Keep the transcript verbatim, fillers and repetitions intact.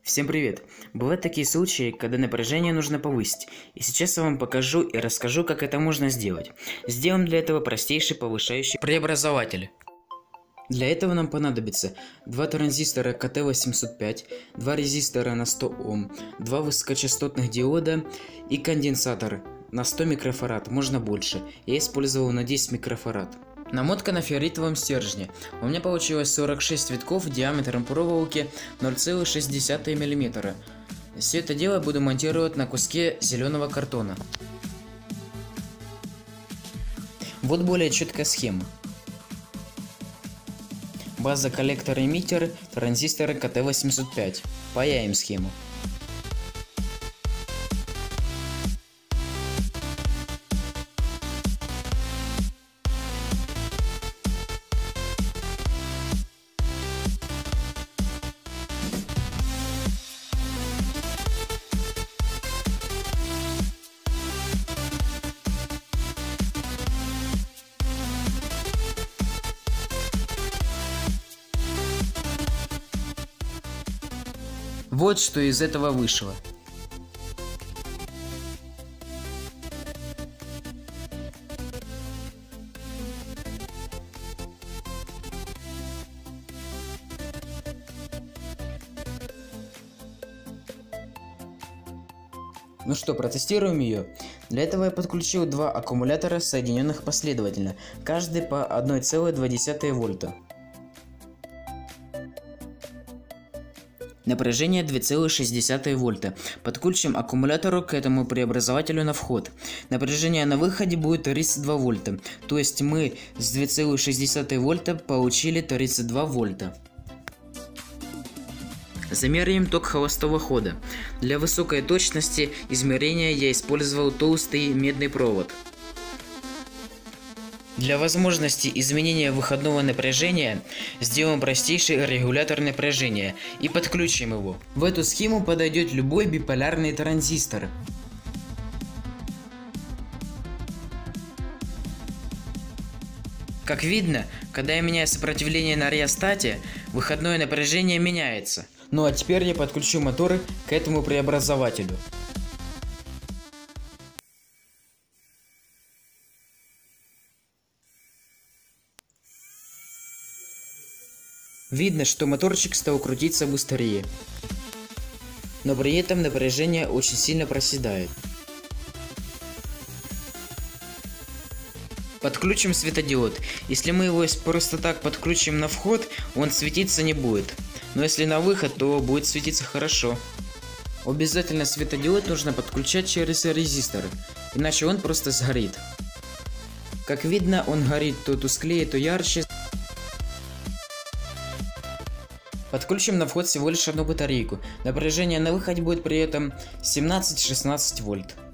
Всем привет! Бывают такие случаи, когда напряжение нужно повысить, и сейчас я вам покажу и расскажу, как это можно сделать. Сделаем для этого простейший повышающий преобразователь. Для этого нам понадобится два транзистора ка тэ восемьсот пять, два резистора на сто Ом, два высокочастотных диода и конденсатор на сто микрофарад, можно больше. Я использовал на десять микрофарад. Намотка на ферритовом стержне. У меня получилось сорок шесть витков диаметром проволоки ноль целых шесть десятых миллиметра. Все это дело буду монтировать на куске зеленого картона. Вот более четкая схема. База, коллектор, эмиттер, транзисторы ка тэ восемьсот пять. Паяем схему. Вот что из этого вышло. Ну что, протестируем ее. Для этого я подключил два аккумулятора, соединенных последовательно, каждый по одной целой две десятых вольта. Напряжение две целых шесть десятых вольта. Подключим аккумулятору к этому преобразователю на вход. Напряжение на выходе будет тридцать два вольта. То есть мы с двух целых шесть десятых вольта получили тридцать два вольта. Замеряем ток холостого хода. Для высокой точности измерения я использовал толстый медный провод. Для возможности изменения выходного напряжения сделаем простейший регулятор напряжения и подключим его. В эту схему подойдет любой биполярный транзистор. Как видно, когда я меняю сопротивление на реостате, выходное напряжение меняется. Ну а теперь я подключу моторы к этому преобразователю. Видно, что моторчик стал крутиться быстрее, но при этом напряжение очень сильно проседает. Подключим светодиод. Если мы его просто так подключим на вход, он светиться не будет. Но если на выход, то будет светиться хорошо. Обязательно светодиод нужно подключать через резисторы, иначе он просто сгорит. Как видно, он горит то тусклее, то ярче. Подключим на вход всего лишь одну батарейку. Напряжение на выходе будет при этом семнадцать-шестнадцать вольт.